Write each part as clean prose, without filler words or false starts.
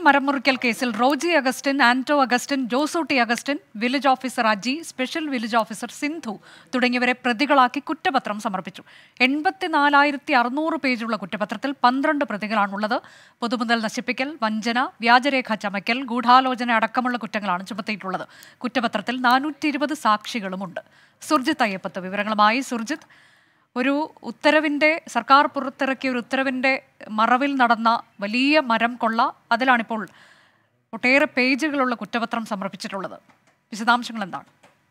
മരം മുറിക്കൽ കേസിൽ Roji Augustine, Anto Augustine, Josootty Augustine, village officer Aji, special village officer Sindhu തുടങ്ങിയവരെ പ്രതികളാക്കി കുറ്റപത്രം സമർപ്പിച്ചു. 84,600 പേജുള്ള കുറ്റപത്രത്തിൽ 12 പ്രതികളാണുള്ളത്. പൊതുമുതൽ നശിപ്പിക്കൽ, വഞ്ചന, വ്യാജരേഖ ചമയ്ക്കൽ, ഗൂഢാലോചന അടക്കമുള്ള കുറ്റങ്ങളാണ് ചുമത്തിയിട്ടുള്ളത്. കുറ്റപത്രത്തിൽ 420 സാക്ഷികളുമുണ്ട്. സുർജിത്ത് അയ്യപ്പത്ത് വിവരങ്ങളുമായി. സുർജിത്ത്, ഒരു ഉത്തരവിൻ്റെ സർക്കാർ പുറത്തിറക്കിയ ഒരു ഉത്തരവിൻ്റെ മറവിൽ നടന്ന വലിയ മരം കൊള്ള, അതിലാണിപ്പോൾ ഒട്ടേറെ പേജുകളുള്ള കുറ്റപത്രം സമർപ്പിച്ചിട്ടുള്ളത്. വിശദാംശങ്ങൾ എന്താണ്?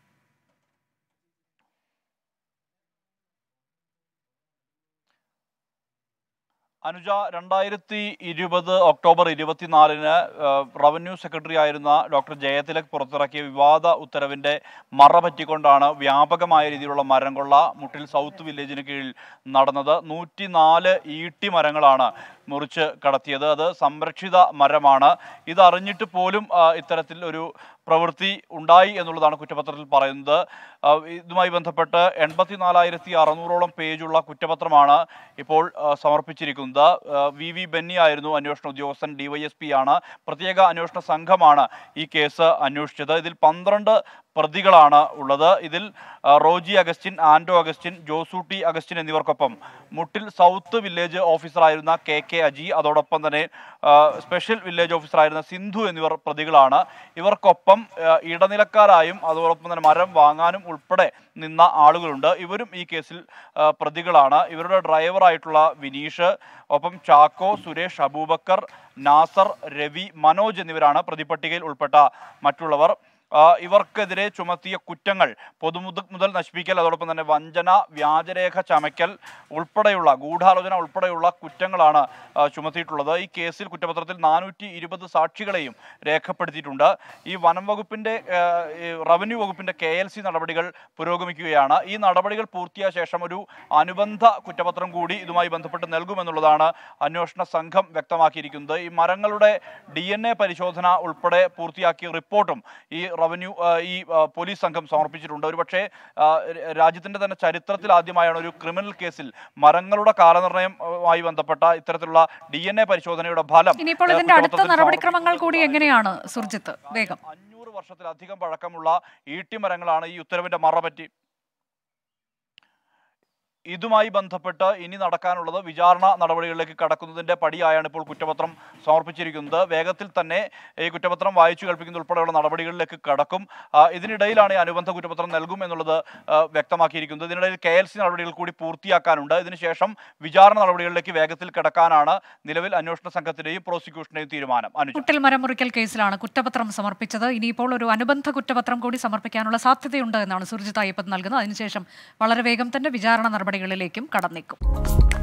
അനുജ, 2020 ഒക്ടോബർ 24-ന് റവന്യൂ സെക്രട്ടറി ആയിരുന്ന ഡോക്ടർ ജയതിലക് പുറത്തിറക്കിയ വിവാദ ഉത്തരവിന്റെ മറ പറ്റിക്കൊണ്ടാണ് വ്യാപകമായ രീതിയിലുള്ള മരം കൊള്ള മുട്ടിൽ സൗത്ത് വില്ലേജിന് കീഴിൽ നടന്നത്. 104 ഈട്ടി മരങ്ങളാണ് മുറിച്ച് കടത്തിയത്. അത് സംരക്ഷിത മരമാണ്. ഇതറിഞ്ഞിട്ട് പോലും ഇത്തരത്തിൽ ഒരു പ്രവൃത്തി ഉണ്ടായി എന്നുള്ളതാണ് കുറ്റപത്രത്തിൽ പറയുന്നത്. ഇതുമായി ബന്ധപ്പെട്ട് 84,600ഓളം പേജുള്ള കുറ്റപത്രമാണ് ഇപ്പോൾ സമർപ്പിച്ചിരിക്കുന്നത്. വി ബെന്നി ആയിരുന്നു അന്വേഷണ ഉദ്യോഗസ്ഥൻ, DYSP ആണ്. പ്രത്യേക അന്വേഷണ സംഘമാണ് ഈ കേസ് അന്വേഷിച്ചത്. ഇതിൽ 12 പ്രതികളാണ് ഉള്ളത്. ഇതിൽ റോജി അഗസ്റ്റിൻ, ആന്റോ അഗസ്റ്റിൻ, ജോസൂട്ടി അഗസ്റ്റിൻ എന്നിവർക്കൊപ്പം മുട്ടിൽ സൗത്ത് വില്ലേജ് ഓഫീസറായിരുന്ന KK അജി, അതോടൊപ്പം തന്നെ സ്പെഷ്യൽ വില്ലേജ് ഓഫീസറായിരുന്ന സിന്ധു എന്നിവർ പ്രതികളാണ്. ഇവർക്കൊപ്പം ഇടനിലക്കാരായും അതോടൊപ്പം തന്നെ മരം വാങ്ങാനും ഉൾപ്പെടെ നിന്ന ആളുകളുണ്ട്. ഇവരും ഈ കേസിൽ പ്രതികളാണ്. ഇവരുടെ ഡ്രൈവറായിട്ടുള്ള വിനീഷ്, ഒപ്പം ചാക്കോ, സുരേഷ്, അബൂബക്കർ, നാസർ, രവി, മനോജ് എന്നിവരാണ് പ്രതിപട്ടികയിൽ ഉൾപ്പെട്ട മറ്റുള്ളവർ. ഇവർക്കെതിരെ ചുമത്തിയ കുറ്റങ്ങൾ പൊതുമുതൽ നശിപ്പിക്കൽ, അതോടൊപ്പം തന്നെ വഞ്ചന, വ്യാജരേഖ ചമയ്ക്കൽ ഉൾപ്പെടെയുള്ള ഗൂഢാലോചന ഉൾപ്പെടെയുള്ള കുറ്റങ്ങളാണ് ചുമത്തിയിട്ടുള്ളത്. ഈ കേസിൽ കുറ്റപത്രത്തിൽ 420 സാക്ഷികളെയും രേഖപ്പെടുത്തിയിട്ടുണ്ട്. ഈ വനം വകുപ്പിന്റെ റവന്യൂ വകുപ്പിന്റെ KLC നടപടികൾ പുരോഗമിക്കുകയാണ്. ഈ നടപടികൾ പൂർത്തിയായ ശേഷം ഒരു അനുബന്ധ കുറ്റപത്രം കൂടി ഇതുമായി ബന്ധപ്പെട്ട് നൽകുമെന്നുള്ളതാണ് അന്വേഷണ സംഘം വ്യക്തമാക്കിയിരിക്കുന്നത്. ഈ മരങ്ങളുടെ DNA പരിശോധന ഉൾപ്പെടെ പൂർത്തിയാക്കിയ റിപ്പോർട്ടും ഈ പോലീസ് സംഘം സമർപ്പിച്ചിട്ടുണ്ട്. ഒരുപക്ഷെ രാജ്യത്തിന്റെ തന്നെ ചരിത്രത്തിൽ ആദ്യമായാണ് ഒരു ക്രിമിനൽ കേസിൽ മരങ്ങളുടെ കാലനിർണ്ണയവുമായി ബന്ധപ്പെട്ട ഇത്തരത്തിലുള്ള DNA പരിശോധനയുടെ ഫലം. ഇനിയിപ്പോൾ ഇതിന്റെ അടുത്ത നടപടിക്രമങ്ങൾ കൂടി എങ്ങനെയാണ് സുർജിത്ത്? വേഗം 500 വർഷത്തിലധികം പഴക്കമുള്ള ഈട്ടിമരങ്ങളാണ് ഈ ഉത്തരവിന്റെ മറപറ്റി. ഇതുമായി ബന്ധപ്പെട്ട് ഇനി നടക്കാനുള്ളത് വിചാരണ നടപടികളിലേക്ക് കടക്കുന്നതിന്റെ പടിയായാണ് ഇപ്പോൾ കുറ്റപത്രം സമർപ്പിച്ചിരിക്കുന്നത്. വേഗത്തിൽ തന്നെ ഈ കുറ്റപത്രം വായിച്ചു കേൾപ്പിക്കുന്ന ഉൾപ്പെടെയുള്ള നടപടികളിലേക്ക് കടക്കും. ഇതിനിടയിലാണ് ഈ അനുബന്ധ കുറ്റപത്രം നൽകും എന്നുള്ളത് വ്യക്തമാക്കിയിരിക്കുന്നത്. ഇതിനിടയിൽ KLC നടപടികൾ കൂടി പൂർത്തിയാക്കാനുണ്ട്. ഇതിനുശേഷം വിചാരണ നടപടികളിലേക്ക് വേഗത്തിൽ കടക്കാനാണ് നിലവിൽ അന്വേഷണ സംഘത്തിന്റെയും പ്രോസിക്യൂഷന്റെയും തീരുമാനം. മുട്ടിൽ മരം മുറിക്കൽ കേസിലാണ് കുറ്റപത്രം സമർപ്പിച്ചത്. ഇനിയിപ്പോൾ ഒരു അനുബന്ധ കുറ്റപത്രം കൂടി സമർപ്പിക്കാനുള്ള സാധ്യതയുണ്ട് എന്നാണ് സുർജിത്ത് അയ്യപ്പത്ത് നൽകുന്നത്. അതിനുശേഷം വളരെ വേഗം തന്നെ വിചാരണ നടപടികളിലേക്കും കടന്നേക്കും.